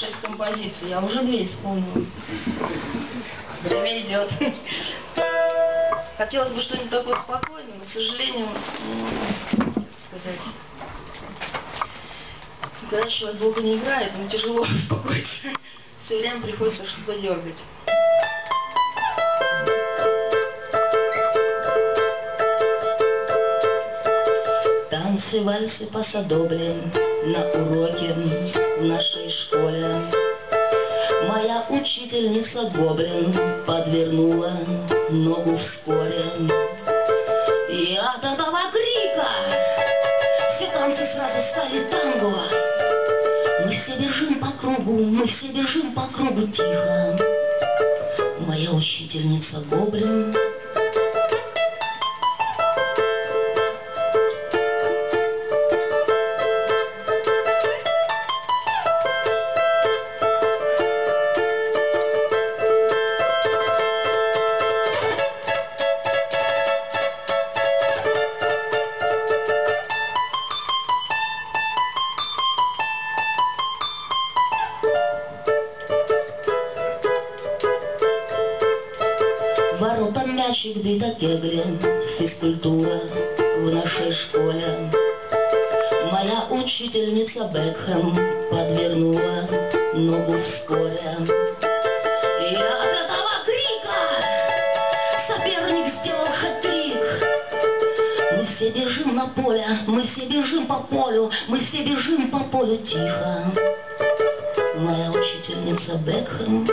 6 композиций, я уже 2 исполнила. Время идет. Хотелось бы что-нибудь такое спокойное, но, к сожалению, сказать, когда человек долго не играет, ему тяжело успокоиться. Все время приходится что-то дергать. Танцы, вальсы, пасадобли на уроке в нашей школе. Моя учительница Гоблин подвернула ногу в споре. И от этого крика все танцы сразу стали танго. Мы все бежим по кругу, мы все бежим по кругу тихо. Моя учительница Гоблин. Ворота, мячик, бита, кегли, физкультура в нашей школе. Моя учительница Бекхэм подвернула ногу в споре. И от этого крика соперник сделал хэт-трик. Мы все бежим на поле, мы все бежим по полю, мы все бежим по полю тихо. Моя учительница Бекхэм.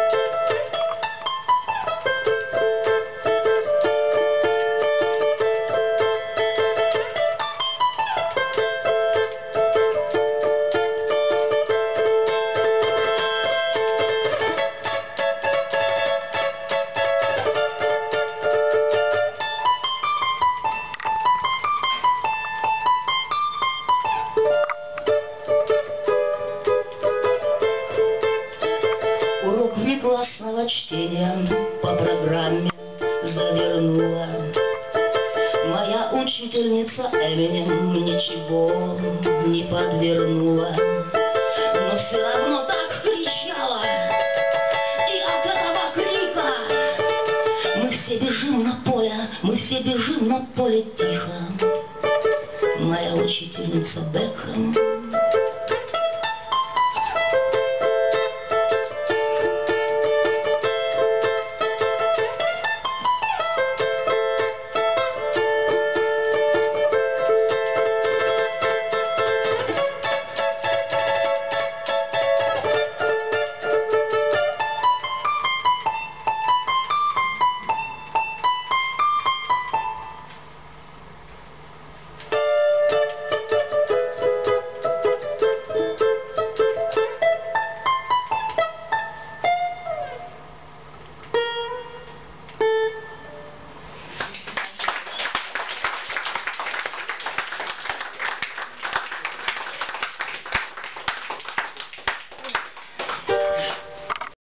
Урок внеклассного чтения по программе завернула моя учительница Эминем, ничего не подвернула, но все равно так кричала. И от этого крика мы все бежим на поле, мы все бежим на поле тихо. Моя учительница Бекхэм.